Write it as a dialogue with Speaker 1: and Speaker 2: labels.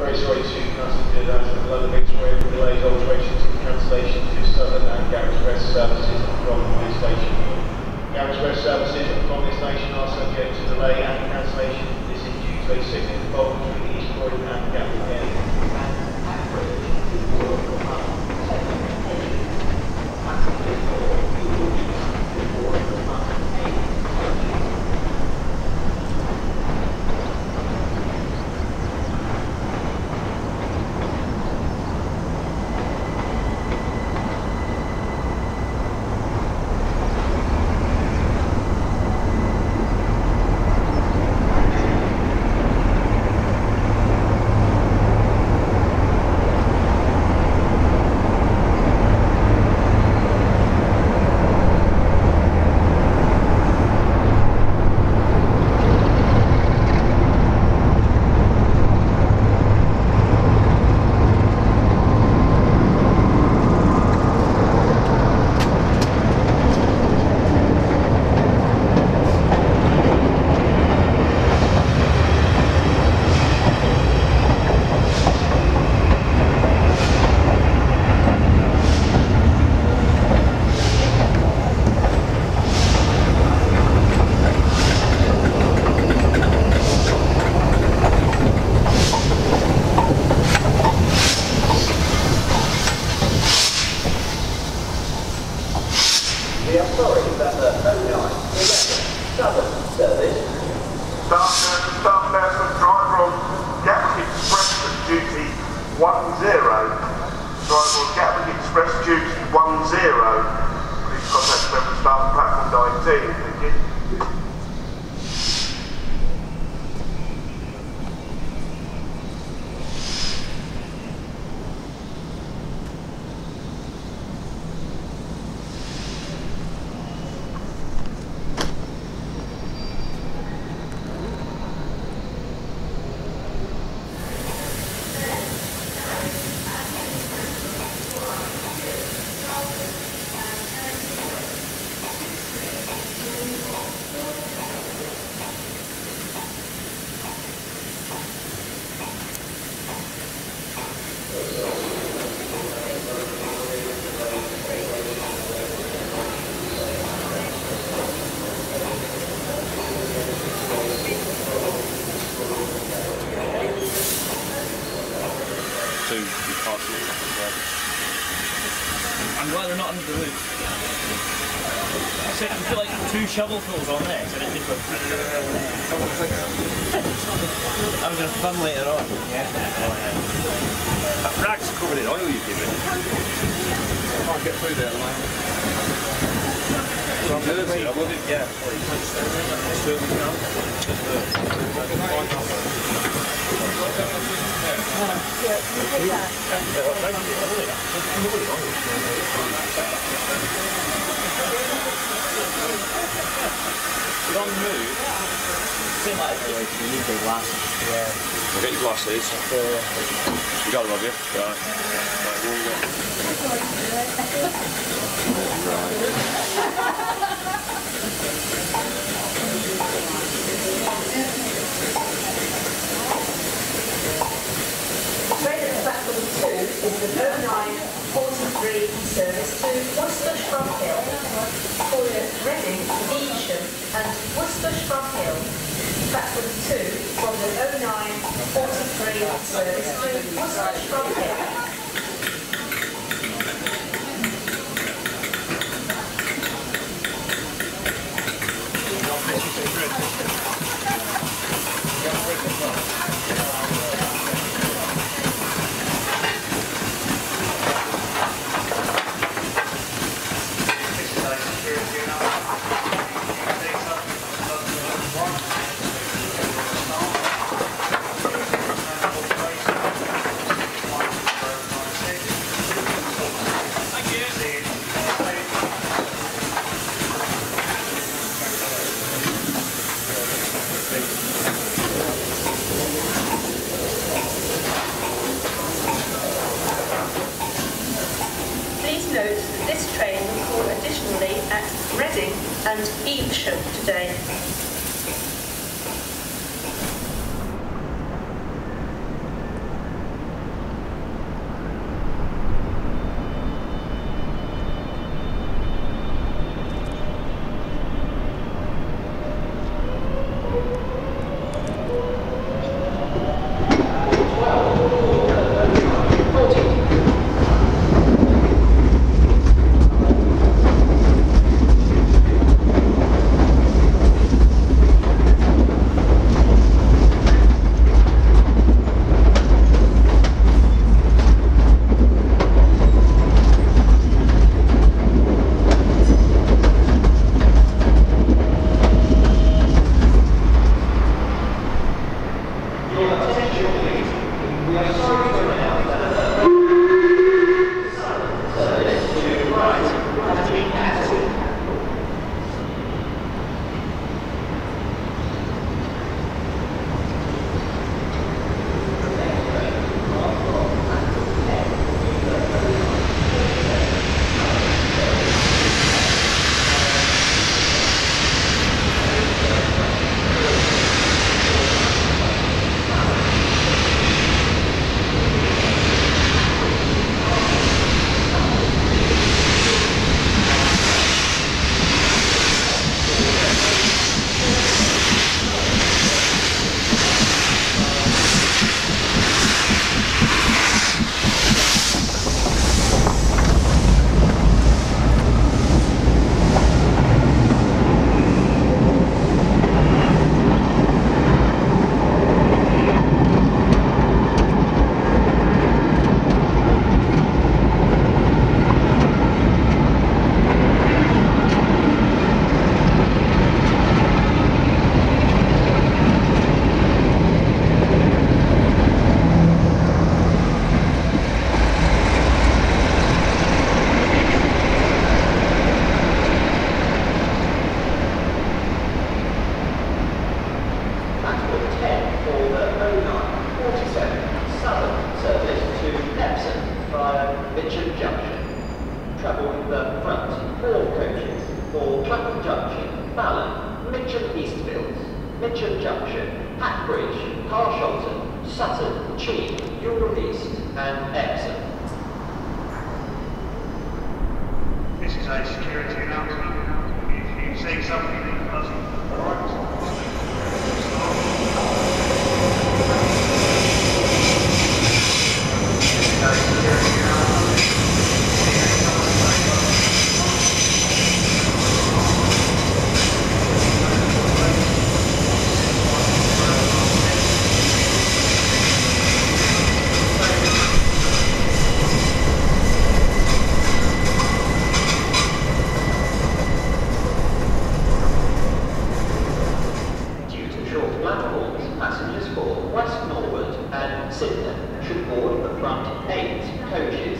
Speaker 1: very sorry to consider that London Victoria for delays, alterations and cancellations to Southern and Cathedrals Express services from this station. Cathedrals Express services from this station are subject to delay and cancellation. This is due to a signal fault between East Croydon and Gatwick Airport.
Speaker 2: Cathedrals Express duty 10. Please contact member staff platform 19. Thank you.
Speaker 3: I'm glad they're not under the roof. So you feel like 2 shovelfuls on there, it's a bit different. I'm going to fun later on. Yeah.
Speaker 4: That rag's covered in oil you give it. I can't get through there at the moment. So I'm dirty, I would. Yeah.
Speaker 3: You're on the move. Same like you need the glasses. Yeah.
Speaker 4: We'll get your glasses. You got them, have you? Right.
Speaker 5: Train at platform 2 is the 0943 service to Worcester Shrub Hill. For Reading, Evesham and Worcester Shrub Hill. Platform 2 from the 0943 service to Worcester Shrub Hill.
Speaker 6: travel in the front 4 coaches for Clapham Junction, Balham, Mitcham Eastfields, Mitcham Junction, Hackbridge, Carshalton, Sutton, Cheam, Ewell East and Epsom.
Speaker 2: This is a security announcement. If you see something that doesn't work,
Speaker 6: passengers for West Norwood and Sydenham should board the front 8 coaches